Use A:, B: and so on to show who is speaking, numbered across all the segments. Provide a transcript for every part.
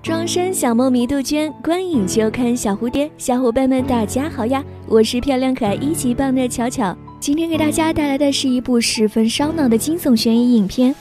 A: 庄生小梦迷杜鹃，观影就看小蝴蝶。小伙伴们大家好呀，我是漂亮可爱一级棒的巧巧。今天给大家带来的是一部十分烧脑的惊悚悬疑影片。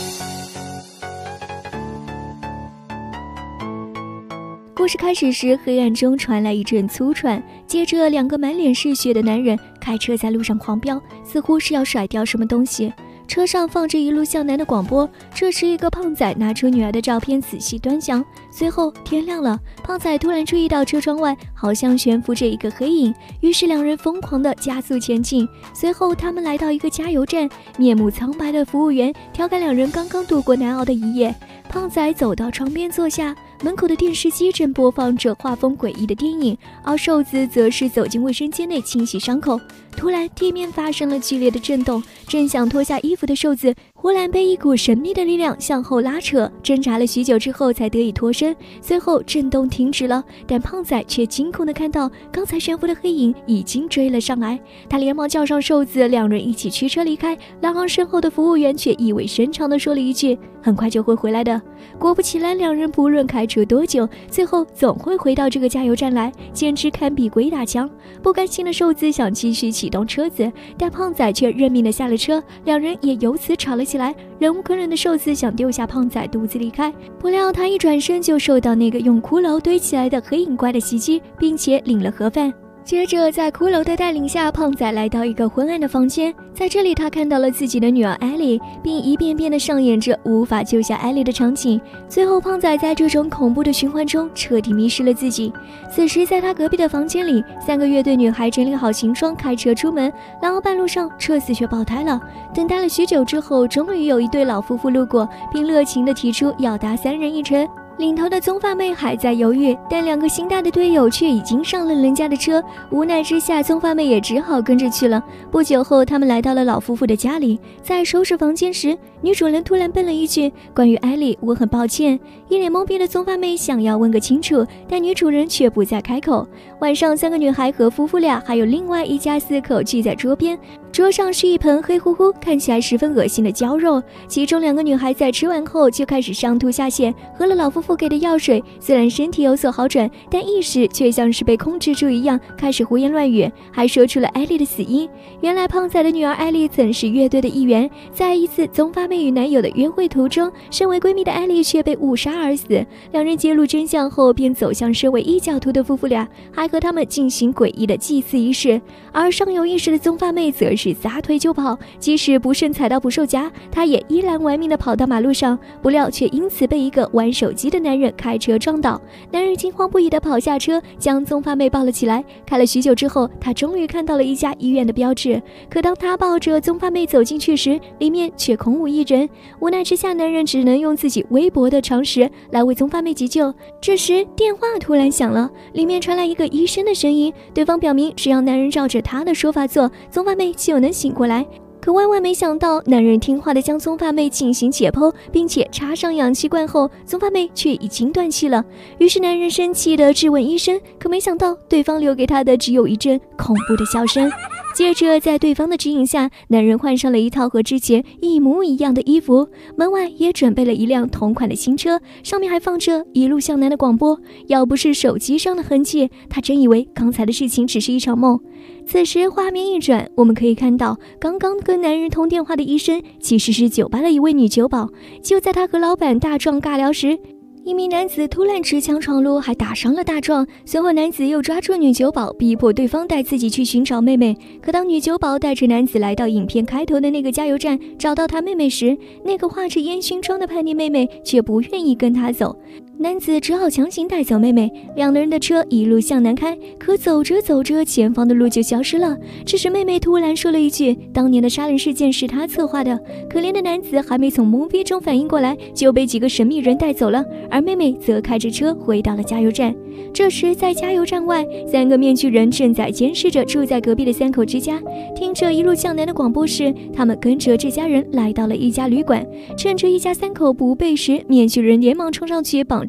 A: 故事开始时，黑暗中传来一阵粗喘，接着两个满脸是血的男人开车在路上狂飙，似乎是要甩掉什么东西。车上放着一路向南的广播，这时一个胖仔拿出女儿的照片仔细端详，随后天亮了，胖仔突然注意到车窗外好像悬浮着一个黑影，于是两人疯狂地加速前进。随后他们来到一个加油站，面目苍白的服务员调侃两人刚刚度过难熬的一夜。胖仔走到窗边坐下，门口的电视机正播放着画风诡异的电影，而瘦子则是走进卫生间内清洗伤口。突然地面发生了剧烈的震动，正想脱下衣服的瘦子忽然被一股神秘的力量向后拉扯，挣扎了许久之后才得以脱身。随后震动停止了，但胖仔却惊恐地看到刚才悬浮的黑影已经追了上来，他连忙叫上瘦子，两人一起驱车离开。然而身后的服务员却意味深长地说了一句，很快就会回来的。果不其然，两人不论开车多久，最后总会回到这个加油站来，简直堪比鬼打墙。不甘心的瘦子想继续启动车子，但胖仔却认命地下了车，两人也由此吵了起来。忍无可忍的瘦子想丢下胖仔独自离开，不料他一转身就受到那个用骷髅堆起来的黑影怪的袭击，并且领了盒饭。接着在骷髅的带领下，胖仔来到一个昏暗的房间，在这里他看到了自己的女儿艾莉，并一遍遍地上演着无法救下艾莉的场景。最后胖仔在这种恐怖的循环中彻底迷失了自己。此时在他隔壁的房间里，3个乐队女孩整理好行装开车出门，然而半路上车子却爆胎了。等待了许久之后，终于有一对老夫妇路过，并热情地提出要搭3人一程。领头的棕发妹还在犹豫，但2个心大的队友却已经上了人家的车，无奈之下棕发妹也只好跟着去了。不久后他们来到了老夫妇的家里，在收拾房间时，女主人突然蹦了一句，关于艾莉我很抱歉。一脸懵逼的棕发妹想要问个清楚，但女主人却不再开口。晚上3个女孩和夫妇俩还有另外一家4口聚在桌边，桌上是一盆黑乎乎看起来十分恶心的绞肉，其中2个女孩在吃完后就开始上吐下泻，喝了老夫妇给的药水，虽然身体有所好转，但意识却像是被控制住一样，开始胡言乱语，还说出了艾莉的死因。原来胖仔的女儿艾莉曾是乐队的一员，在一次棕发妹与男友的约会途中，身为闺蜜的艾莉却被误杀而死。两人揭露真相后，便走向身为异教徒的夫妇俩，还和他们进行诡异的祭祀仪式。而尚有意识的棕发妹则是撒腿就跑，即使不慎踩到捕兽夹，她也依然玩命地跑到马路上，不料却因此被一个玩手机的男人开车撞倒。男人惊慌不已地跑下车，将棕发妹抱了起来。开了许久之后，他终于看到了一家医院的标志，可当他抱着棕发妹走进去时，里面却空无一人。无奈之下，男人只能用自己微薄的常识来为棕发妹急救。这时电话突然响了，里面传来一个医生的声音，对方表明只要男人照着他的说法做，棕发妹就能醒过来。可万万没想到，男人听话地将棕发妹进行解剖，并且插上氧气罐后，棕发妹却已经断气了。于是男人生气地质问医生，可没想到对方留给他的只有一阵恐怖的笑声。接着在对方的指引下，男人换上了一套和之前一模一样的衣服，门外也准备了一辆同款的新车，上面还放着一路向南的广播。要不是手机上的痕迹，他真以为刚才的事情只是一场梦。此时画面一转，我们可以看到刚刚跟男人通电话的医生其实是酒吧的一位女酒保。就在他和老板大壮尬聊时，一名男子突然持枪闯入，还打伤了大壮。随后男子又抓住女酒保，逼迫对方带自己去寻找妹妹。可当女酒保带着男子来到影片开头的那个加油站，找到他妹妹时，那个画着烟熏妆的叛逆妹妹却不愿意跟他走。男子只好强行带走妹妹，两人的车一路向南开。可走着走着，前方的路就消失了。这时妹妹突然说了一句，当年的杀人事件是她策划的。可怜的男子还没从懵逼中反应过来，就被几个神秘人带走了，而妹妹则开着车回到了加油站。这时在加油站外，3个面具人正在监视着住在隔壁的3口之家。听着一路向南的广播时，他们跟着这家人来到了一家旅馆。趁着一家3口不备时，面具人连忙冲上去绑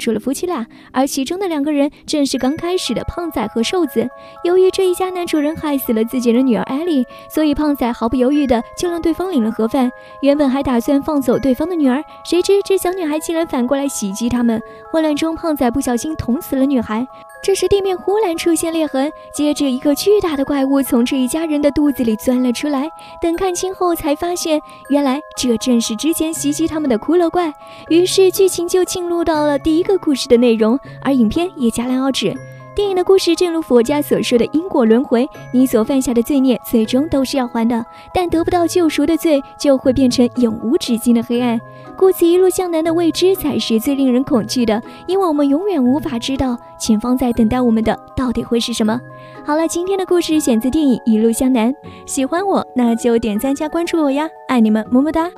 A: 出了夫妻俩，而其中的2个人正是刚开始的胖仔和瘦子。由于这一家男主人害死了自己的女儿艾莉，所以胖仔毫不犹豫的就让对方领了盒饭，原本还打算放走对方的女儿，谁知这小女孩竟然反过来袭击他们。混乱中，胖仔不小心捅死了女孩。这时地面忽然出现裂痕，接着一个巨大的怪物从这一家人的肚子里钻了出来。等看清后才发现，原来这正是之前袭击他们的骷髅怪。于是剧情就进入到了第一个故事的内容，而影片也戛然而止。电影的故事正如佛家所说的因果轮回，你所犯下的罪孽最终都是要还的，但得不到救赎的罪就会变成永无止境的黑暗。故此一路向南的未知才是最令人恐惧的，因为我们永远无法知道前方在等待我们的到底会是什么。好了，今天的故事选自电影《一路向南》，喜欢我那就点赞加关注我呀，爱你们，么么哒。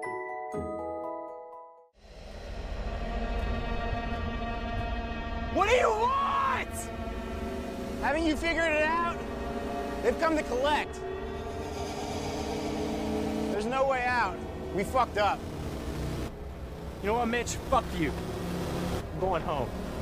B: What do you want? Haven't you figured it out? They've come to collect. There's no way out. We fucked up.
C: You know what, Mitch? Fuck you. I'm going home.